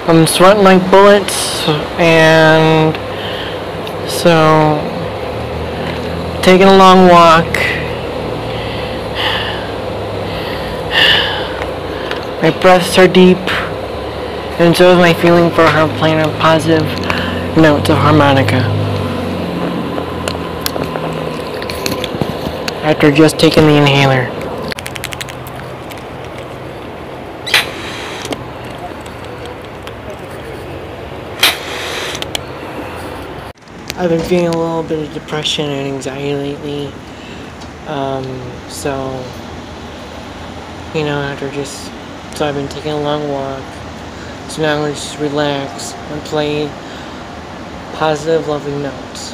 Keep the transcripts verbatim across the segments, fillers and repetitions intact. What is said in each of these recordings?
I'm sweating like bullets, and so taking a long walk. My breaths are deep, and so is my feeling for her playing a positive note of harmonica. After just taking the inhaler. I've been feeling a little bit of depression and anxiety lately, um, so, you know, after just, so I've been taking a long walk, so now I'm going to just relax and play positive, loving notes.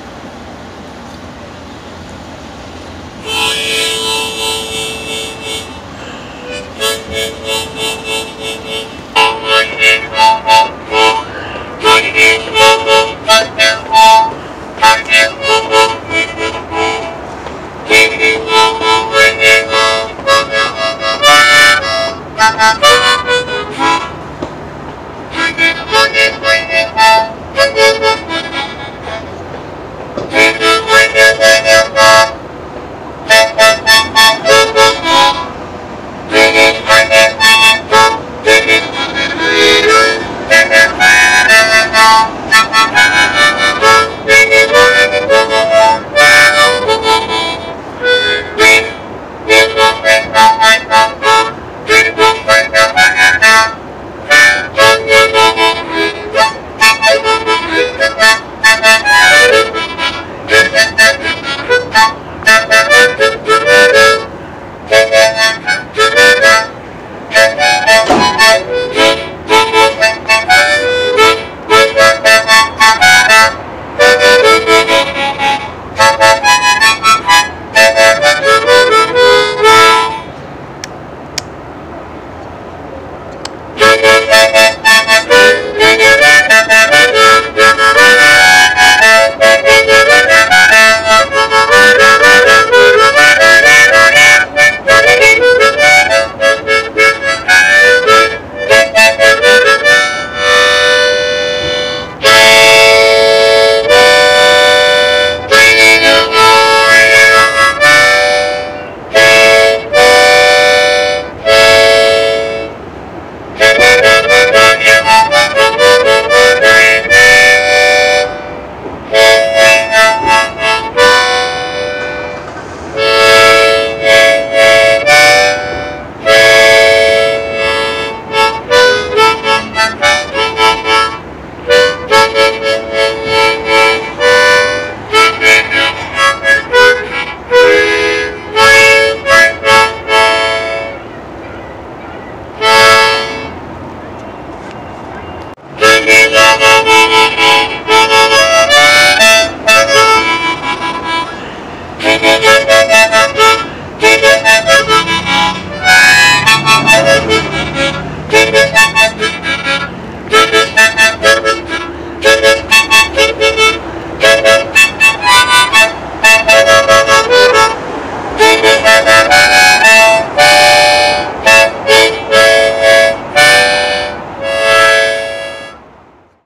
Thank you.